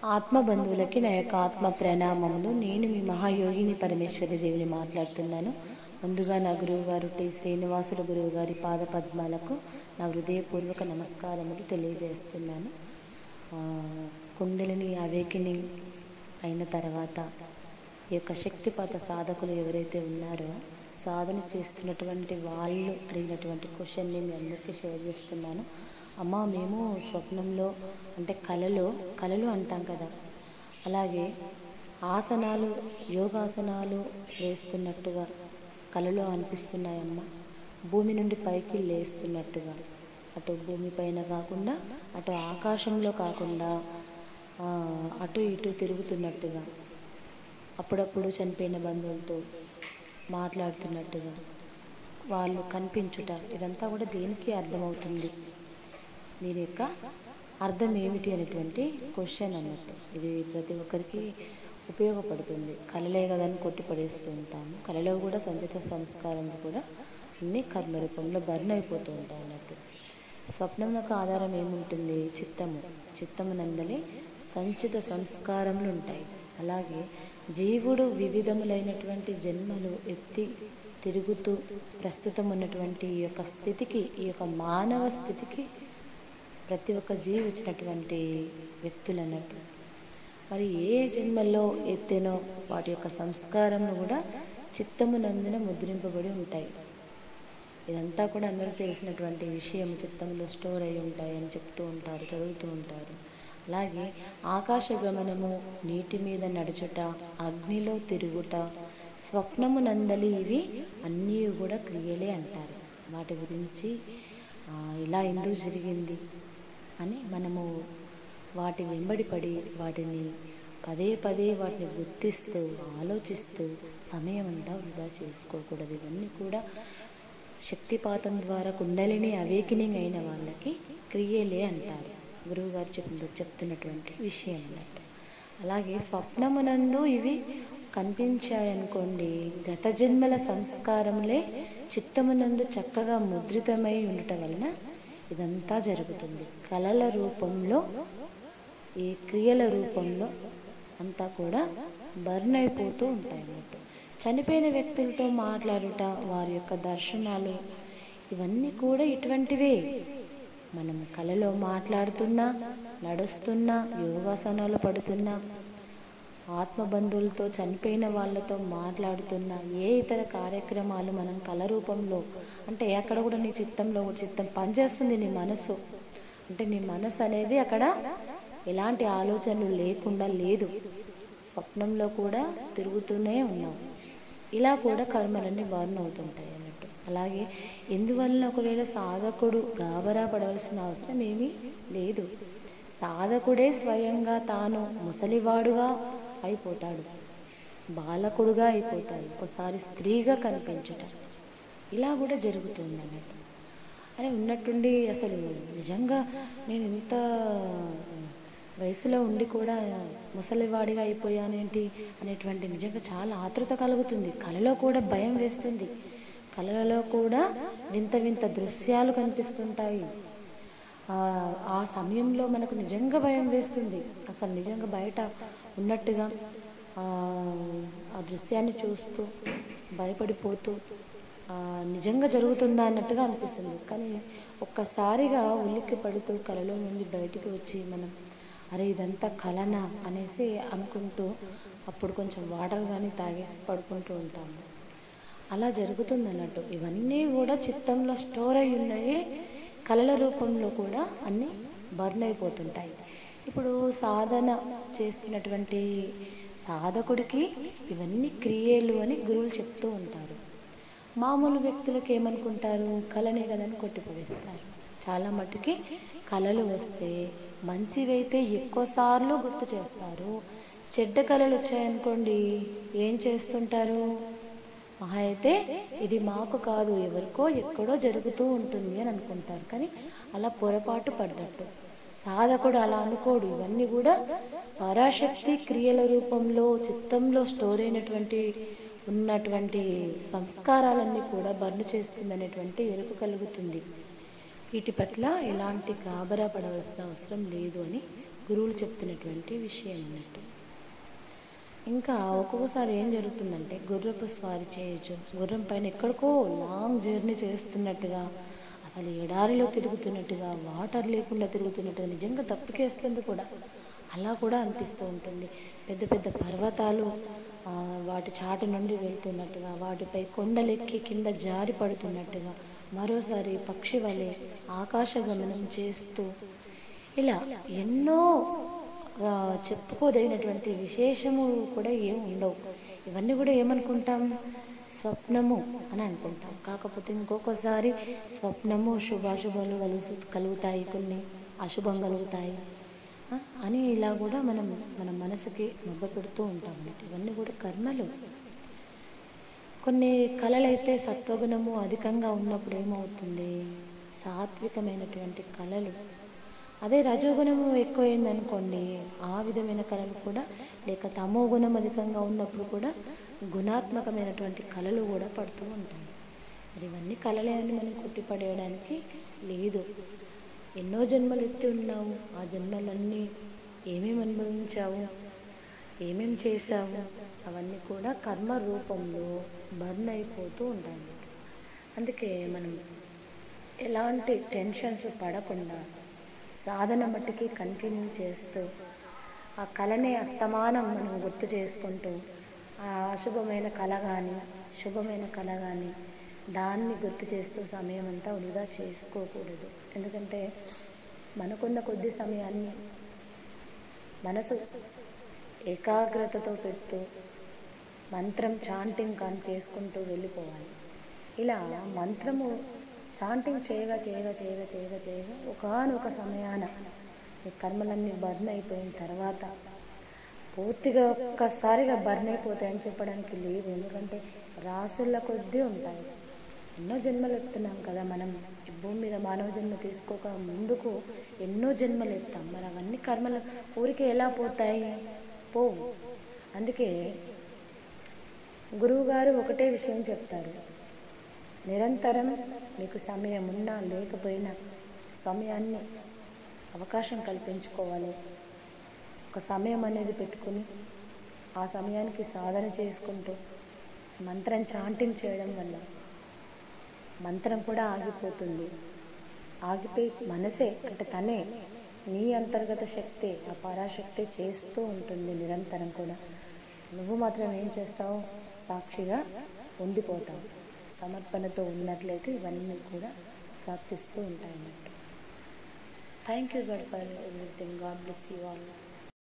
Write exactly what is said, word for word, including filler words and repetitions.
ఆత్మ బంధువులకి నా యొక్క ఆత్మ ప్రణామములు. నేను మీ మహాయోగిని పరమేశ్వరి దేవిని మాట్లాడుతున్నాను. ముందుగా నా గురువు గారు టి శ్రీనివాసులు గురువు గారి పాద పద్మాలకు నా హృదయపూర్వక నమస్కారములు తెలియజేస్తున్నాను. కుండలిని అవేకిని అయిన తర్వాత ఈ యొక్క శక్తిపాత సాధకులు ఎవరైతే ఉన్నారో సాధన చేస్తున్నటువంటి వాళ్ళు అడిగినటువంటి క్వశ్చన్ని మీ అందరికీ షేర్ చేస్తున్నాను. అమ్మ, మేము స్వప్నంలో అంటే కలలో కలలు అంటాం కదా, అలాగే ఆసనాలు యోగాసనాలు వేస్తున్నట్టుగా కలలో అనిపిస్తున్నాయమ్మ. భూమి నుండి పైకి లేస్తున్నట్టుగా, అటు భూమి పైన కాకుండా అటు ఆకాశంలో కాకుండా అటు ఇటు తిరుగుతున్నట్టుగా, అప్పుడప్పుడు చనిపోయిన బంధువులతో మాట్లాడుతున్నట్టుగా వాళ్ళు కనిపించుట, ఇదంతా కూడా దేనికి అర్థమవుతుంది, దీని యొక్క అర్థం ఏమిటి అనేటువంటి క్వశ్చన్ అన్నట్టు. ఇది ప్రతి ఒక్కరికి ఉపయోగపడుతుంది. కలలే కదని కొట్టిపడేస్తూ ఉంటాము. కలలో కూడా సంచిత సంస్కారం కూడా అన్ని కర్మ రూపంలో బర్న్ అయిపోతూ ఉంటాయి అన్నట్టు. స్వప్నం యొక్క ఆధారం ఏముంటుంది? చిత్తము. చిత్తము నందలి సంచిత సంస్కారములు ఉంటాయి. అలాగే జీవుడు వివిధములైనటువంటి జన్మలు ఎత్తి తిరుగుతూ ప్రస్తుతం ఉన్నటువంటి ఈ యొక్క స్థితికి, ఈ యొక్క మానవ స్థితికి ప్రతి ఒక్క జీవి వచ్చినటువంటి వ్యక్తులు అన్నట్టు. మరి ఏ జన్మల్లో ఎత్తేనో వాటి యొక్క సంస్కారములు కూడా చిత్తము నందున ముద్రింపబడి ఉంటాయి. ఇదంతా కూడా అందరికీ తెలిసినటువంటి విషయం. చిత్తంలో స్టోర్ అయి ఉంటాయి అని చెప్తూ ఉంటారు, చదువుతూ ఉంటారు. అలాగే ఆకాశ గమనము, నీటి మీద నడుచుట, అగ్నిలో తిరుగుట, స్వప్నము నందలి ఇవి అన్నీ కూడా క్రియలే అంటారు. వాటి గురించి ఇలా ఎందుకు జరిగింది అని మనము వాటి వెంబడి పడి వాటిని పదే పదే వాటిని గుర్తిస్తూ ఆలోచిస్తూ సమయం అంతా వృధా చేసుకోకూడదు. ఇవన్నీ కూడా శక్తిపాతం ద్వారా కుండలిని అవేకినింగ్ అయిన వాళ్ళకి క్రియలే అంటారు. గురువుగారు చెప్పు చెప్తున్నటువంటి విషయం అన్నట్టు. అలాగే స్వప్నమునందు ఇవి కనిపించాయనుకోండి, గత జన్మల సంస్కారములే చిత్తమునందు చక్కగా ముద్రితమై ఉండటం వలన ఇదంతా జరుగుతుంది. కళల రూపంలో, ఈ క్రియల రూపంలో అంతా కూడా బర్న్ అయిపోతూ ఉంటాయి అన్నట్టు. చనిపోయిన వ్యక్తులతో మాట్లాడుట, వారి యొక్క దర్శనాలు, ఇవన్నీ కూడా ఇటువంటివే. మనం కళలో మాట్లాడుతున్నా, నడుస్తున్నా, యోగాసనాలు పడుతున్నా, ఆత్మబంధువులతో చనిపోయిన వాళ్ళతో మాట్లాడుతున్నా, ఏ ఇతర కార్యక్రమాలు మనం కళ రూపంలో అంటే అక్కడ కూడా నీ చిత్తంలో చిత్తం పనిచేస్తుంది. నీ మనసు అంటే నీ మనసు అనేది అక్కడ ఎలాంటి ఆలోచనలు లేకుండా లేదు. స్వప్నంలో కూడా తిరుగుతూనే ఉన్నావు. ఇలా కూడా కర్మలన్నీ బర్న్ అవుతుంటాయి అన్నట్టు. అలాగే ఎందువల్ల ఒకవేళ సాధకుడు గాబరా పడవలసిన అవసరం ఏమీ లేదు. సాధకుడే స్వయంగా తాను ముసలివాడుగా అయిపోతాడు, బాలకుడుగా అయిపోతాడు, ఒకసారి స్త్రీగా కనిపించుట, ఇలా కూడా జరుగుతుంది అన్నట్టు. అని ఉన్నట్టుండి అసలు నిజంగా నేను ఇంత వయసులో ఉండి కూడా ముసలివాడిగా అయిపోయానేంటి అనేటువంటి నిజంగా చాలా ఆతృత కలుగుతుంది. కళలో కూడా భయం వేస్తుంది. కళలలో కూడా వింత వింత దృశ్యాలు కనిపిస్తుంటాయి. ఆ సమయంలో మనకు నిజంగా భయం వేస్తుంది. అసలు నిజంగా బయట ఉన్నట్టుగా ఆ దృశ్యాన్ని చూస్తూ భయపడిపోతూ నిజంగా జరుగుతుందా అన్నట్టుగా అనిపిస్తుంది. కానీ ఒక్కసారిగా ఉలిక్కి పడుతూ కళలో నుండి బయటికి వచ్చి మనం అరే ఇదంతా కలనా అనేసి అనుకుంటూ అప్పుడు కొంచెం వాటర్ కానీ తాగేసి పడుకుంటూ ఉంటాము. అలా జరుగుతుంది అన్నట్టు. ఇవన్నీ కూడా చిత్తంలో స్టోర్ అయి ఉన్నాయి. కళల రూపంలో కూడా అన్నీ బర్న్ అయిపోతుంటాయి. ఇప్పుడు సాధన చేస్తున్నటువంటి సాధకుడికి ఇవన్నీ క్రియలు అని గురువులు చెప్తూ ఉంటారు. మామూలు వ్యక్తులకు ఏమనుకుంటారు? కళనే కదని కొట్టిపడేస్తారు. చాలా మట్టుకి కళలు వస్తే మంచివైతే ఎక్కువసార్లు గుర్తు చేస్తారు. చెడ్డ కళలు వచ్చాయనుకోండి ఏం చేస్తుంటారు? మహా అయితే ఇది మాకు కాదు, ఎవరికో ఎక్కడో జరుగుతూ ఉంటుంది అని అనుకుంటారు. కానీ అలా పొరపాటు పడ్డట్టు. సాధకుడు అలా అనుకోడు. ఇవన్నీ కూడా పరాశక్తి క్రియల రూపంలో చిత్తంలో స్టోర్ అయినటువంటి ఉన్నటువంటి సంస్కారాలన్నీ కూడా బర్న్ చేస్తుంది అనేటువంటి ఎరుక కలుగుతుంది. వీటి పట్ల ఎలాంటి గాబరా పడవలసిన అవసరం లేదు అని గురువులు చెప్తున్నటువంటి విషయం అన్నట్టు. ఇంకా ఒక్కొక్కసారి ఏం జరుగుతుందంటే గుర్రపు స్వారీ చేయొచ్చు, గుర్రం పైన ఎక్కడికో లాంగ్ జర్నీ చేస్తున్నట్టుగా, అసలు ఎడారిలో తిరుగుతున్నట్టుగా, వాటర్ లేకుండా తిరుగుతున్నట్టుగా, నిజంగా తప్పికేస్తుంది కూడా, అలా కూడా అనిపిస్తూ ఉంటుంది. పెద్ద పెద్ద పర్వతాలు వాటి చాటు నుండి వెళ్తున్నట్టుగా, వాటిపై కొండలెక్కి కింద జారి పడుతున్నట్టుగా, మరోసారి పక్షి వలె ఆకాశ గమనం చేస్తూ, ఇలా ఎన్నో చెప్పుకోదగినటువంటి విశేషము కూడా ఏమి ఉండవు. ఇవన్నీ కూడా ఏమనుకుంటాం, స్వప్నము అని అనుకుంటాం. కాకపోతే ఇంకొకసారి స్వప్నము శుభాశుభాలు కలుగు కలుగుతాయి కొన్ని అశుభం కలుగుతాయి అని ఇలా కూడా మనం మన మనసుకి మొగ్గ పెడుతూ ఉంటాం అన్నట్టు. ఇవన్నీ కూడా కర్మలు. కొన్ని కళలైతే సత్వగుణము అధికంగా ఉన్నప్పుడు ఏమవుతుంది, సాత్వికమైనటువంటి కళలు. అదే రజోగుణము ఎక్కువైందనుకోండి, ఆ విధమైన కళలు కూడా, లేక తమో గుణం అధికంగా ఉన్నప్పుడు కూడా గుణాత్మకమైనటువంటి కళలు కూడా పడుతూ ఉంటాయి. మరి ఇవన్నీ కళలే అని మనం కొట్టిపడేయడానికి లేదు. ఎన్నో జన్మలు ఎత్తి ఉన్నావు, ఆ జన్మలన్నీ ఏమేమి అనుభవించావు, ఏమేమి చేశావు, అవన్నీ కూడా కర్మ రూపంలో బర్న్ అయిపోతూ ఉంటాయి. అందుకే మనం ఎలాంటి టెన్షన్స్ పడకుండా సాధన మట్టుకి కంటిన్యూ చేస్తూ, ఆ కళనే అస్తమానం మనం గుర్తు చేసుకుంటూ, ఆ అశుభమైన కళ కానీ శుభమైన కళ కానీ దాన్ని గుర్తు చేస్తూ సమయం అంతా వృధా చేసుకోకూడదు. ఎందుకంటే మనకున్న కొద్ది సమయాన్ని మనసు ఏకాగ్రతతో పెడుతూ మంత్రం చాంటింగ్ కానీ చేసుకుంటూ వెళ్ళిపోవాలి. ఇలా మంత్రము చాంటింగ్ చేయగా చేయగా చేయగా చేయగా చేయగా ఒకానొక సమయాన ఈ కర్మలన్నీ బర్న్ అయిపోయిన తర్వాత పూర్తిగా ఒక్కసారిగా బర్న్ అయిపోతాయని చెప్పడానికి లేదు. ఎందుకంటే రాసుల కొద్దీ ఉంటాయి. ఎన్నో జన్మలు ఎత్తున్నాం కదా మనం. ఈ భూమి మీద మానవ జన్మ తీసుకోక ముందుకు ఎన్నో జన్మలు ఎత్తాం. మరి అవన్నీ కర్మలు ఊరికి ఎలా పోతాయి, పోవు. అందుకే గురువుగారు ఒకటే విషయం చెప్తారు, నిరంతరం మీకు సమయం ఉన్నా లేకపోయినా సమయాన్ని అవకాశం కల్పించుకోవాలి. ఒక సమయం అనేది పెట్టుకుని ఆ సమయానికి సాధన చేసుకుంటూ మంత్రం చాంటింగ్ చేయడం వల్ల మంత్రం కూడా ఆగిపోతుంది. ఆగిపోయి మనసే అంటే తనే నీ అంతర్గత శక్తి, ఆ పరాశక్తి చేస్తూ ఉంటుంది నిరంతరం కూడా. నువ్వు మాత్రం ఏం చేస్తావు, సాక్షిగా ఉండిపోతావు. సమర్పణతో ఉన్నట్లయితే ఇవన్నీ కూడా ప్రాప్తిస్తూ ఉంటాయి అన్నట్టు. Thank you God for everything. God bless you all.